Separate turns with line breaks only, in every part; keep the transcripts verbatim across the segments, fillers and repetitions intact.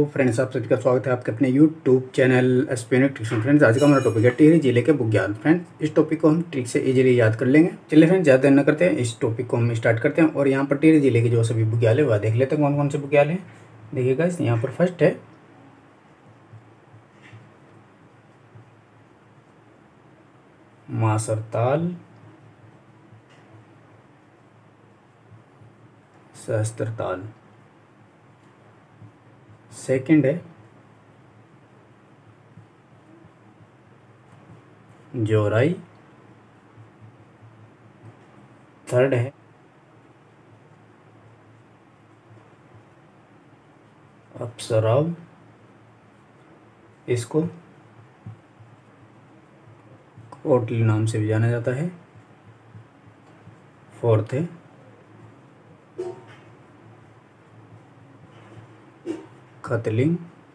Friends, आप सभी का स्वागत है आपके अपने यूट्यूब चैनल एस्पेनिक ट्रिक्स। फ्रेंड्स, आज का हमारा टॉपिक है टिहरी जिले के बुग्याल। फ्रेंड्स, इस टॉपिक को हम ट्रिक से इजीली याद कर लेंगे। चलिए फ्रेंड्स, ज़्यादा देर न करते हैं, इस टॉपिक को हम स्टार्ट करते हैं। और यहाँ पर टिहरी जिले के जो सभी बुग्याल है वह देख लेते हैं कौन कौन से बुग्याल हैं। देखिए गाइस, यहाँ पर फर्स्ट है मासरताल, सहस्त्रताल। सेकंड है जोराई। थर्ड है अप्सराव, इसको कोटली नाम से भी जाना जाता है। फोर्थ है खतलिंग।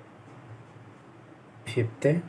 फिफ्थ है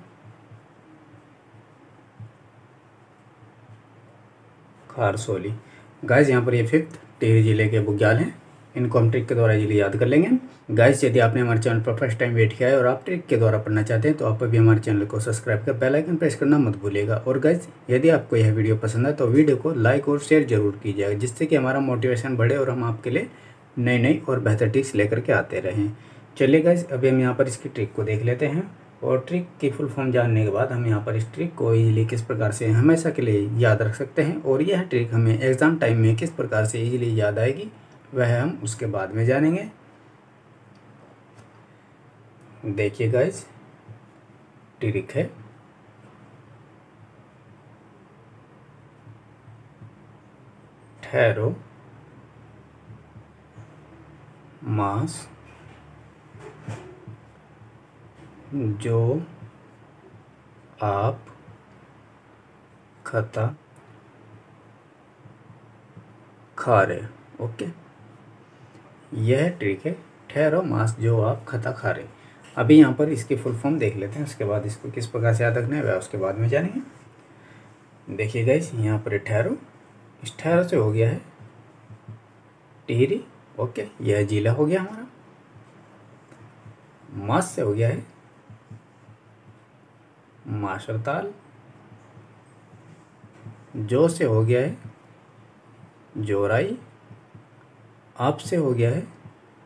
खारसोली। गाइस, यहाँ पर ये फिफ्थ टिहरी जिले के बुग्याल हैं। इनको हम ट्रिक के द्वारा इजीली याद कर लेंगे। गाइस, यदि आपने हमारे चैनल पर फर्स्ट टाइम वेट किया है और आप ट्रिक के द्वारा पढ़ना चाहते हैं तो आप अभी हमारे चैनल को सब्सक्राइब कर बेल आइकन प्रेस करना मत भूलिएगा। और गाइस, यदि आपको यह वीडियो पसंद है तो वीडियो को लाइक और शेयर जरूर कीजिएगा, जिससे कि हमारा मोटिवेशन बढ़े और हम आपके लिए नई नई और बेहतर ट्रिक्स लेकर के आते रहें। चलिए गाइस, अभी हम यहाँ पर इसकी ट्रिक को देख लेते हैं। और ट्रिक की फुल फॉर्म जानने के बाद हम यहाँ पर इस ट्रिक को इजीली किस प्रकार से हमेशा के लिए याद रख सकते हैं और यह ट्रिक हमें एग्ज़ाम टाइम में किस प्रकार से इजीली याद आएगी, वह हम उसके बाद में जानेंगे। देखिए गाइस, ट्रिक है ठहरो मास जो आप खता खा रहे। ओके, यह ट्रिक है ठहरो मास जो आप खता खा रहे। अभी यहाँ पर इसकी फुल फॉर्म देख लेते हैं, उसके बाद इसको किस प्रकार से याद रखना है वह उसके बाद में जानेंगे। देखिए गाइस, यहाँ पर ठहरो, इस ठहरो से हो गया है टिहरी। ओके, यह जिला हो गया हमारा। मास से हो गया है मासरताल। जो से हो गया है जोराई। आप से हो गया है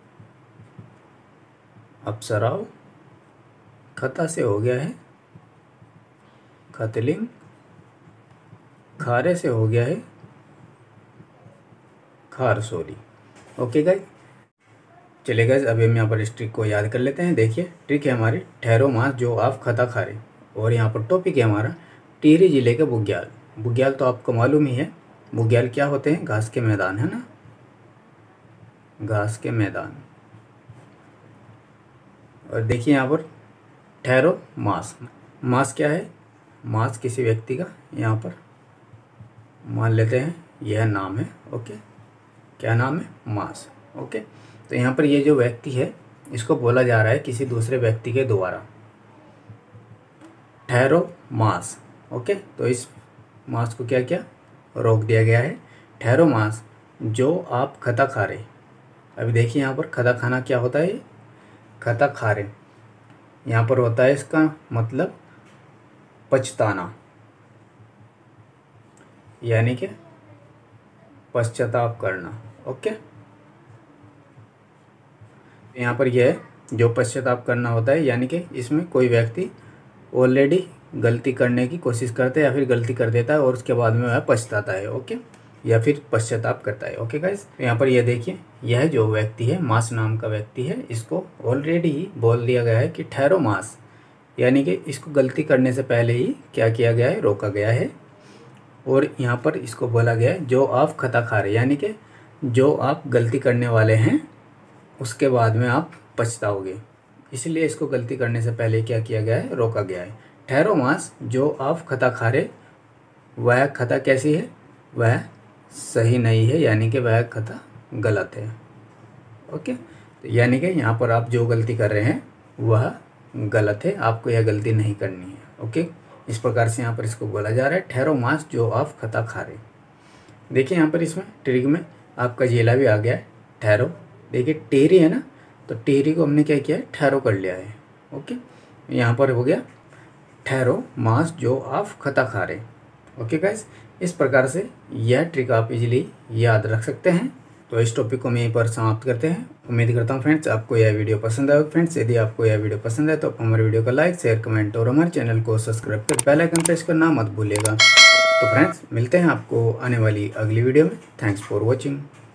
अप्सराव। खता से हो गया है खतलिंग। खारे से हो गया है खारसोली। ओके गाइस, चलिए गाइस, अभी हम यहाँ पर इस ट्रिक को याद कर लेते हैं। देखिए, ट्रिक है हमारी ठहरो मास जो आप खता खा रहे। और यहाँ पर टॉपिक है हमारा टिहरी जिले के बुग्याल। बुग्याल तो आपको मालूम ही है, बुग्याल क्या होते हैं? घास के मैदान, है ना, घास के मैदान। और देखिए यहाँ पर ठहरो मास। मास क्या है? मास किसी व्यक्ति का, यहाँ पर मान लेते हैं यह नाम है। ओके, क्या नाम है? मास। ओके, तो यहाँ पर ये जो व्यक्ति है इसको बोला जा रहा है किसी दूसरे व्यक्ति के द्वारा ठहरो मास। ओके, तो इस मास को क्या किया? रोक दिया गया है। ठहरो मास जो आप खता खा रहे। अभी देखिए यहाँ पर खता खाना क्या होता है? खता खा रहे यहाँ पर होता है इसका मतलब पछताना, यानी कि पश्चाताप करना। ओके, यहाँ पर यह है जो पश्चाताप करना होता है, यानी कि इसमें कोई व्यक्ति ऑलरेडी गलती करने की कोशिश करता है या फिर गलती कर देता है और उसके बाद में वह पछताता है। ओके, या फिर पश्चाताप करता है। ओके गाइस, यहाँ पर यह देखिए, यह जो व्यक्ति है मास नाम का व्यक्ति है, इसको ऑलरेडी ही बोल दिया गया है कि ठहरो मास, यानी कि इसको गलती करने से पहले ही क्या किया गया है? रोका गया है। और यहाँ पर इसको बोला गया है जो आप खता खा रहे, यानी कि जो आप गलती करने वाले हैं उसके बाद में आप पछताओगे, इसलिए इसको गलती करने से पहले क्या किया गया है? रोका गया है। ठहरो मास जो आप खता खा रहे, वह खता कैसी है? वह सही नहीं है, यानी कि वह खता गलत है। ओके, तो यानी कि यहाँ पर आप जो गलती कर रहे हैं वह गलत है, आपको यह गलती नहीं करनी है। ओके, इस प्रकार से यहाँ पर इसको बोला जा रहा है ठहरो मास जो आप खता खा रहे। देखिए यहाँ पर इसमें ट्रिक में आपका जिला भी आ गया है ठहरो। देखिए टिहरी है ना, तो टिहरी को हमने क्या किया है, ठहरो कर लिया है। ओके, यहाँ पर हो गया ठहरो मास जो आप खता खा रहे। ओके गाइस, इस प्रकार से यह ट्रिक आप इजीली याद रख सकते हैं। तो इस टॉपिक को हम यहीं पर समाप्त करते हैं। उम्मीद करता हूँ फ्रेंड्स आपको यह वीडियो पसंद आएगा। फ्रेंड्स यदि आपको यह वीडियो पसंद है तो आप हमारे वीडियो को लाइक शेयर कमेंट और हमारे चैनल को सब्सक्राइब कर बेल आइकन प्रेस करना मत भूलिएगा। तो फ्रेंड्स मिलते हैं आपको आने वाली अगली वीडियो में। Thanks for watching.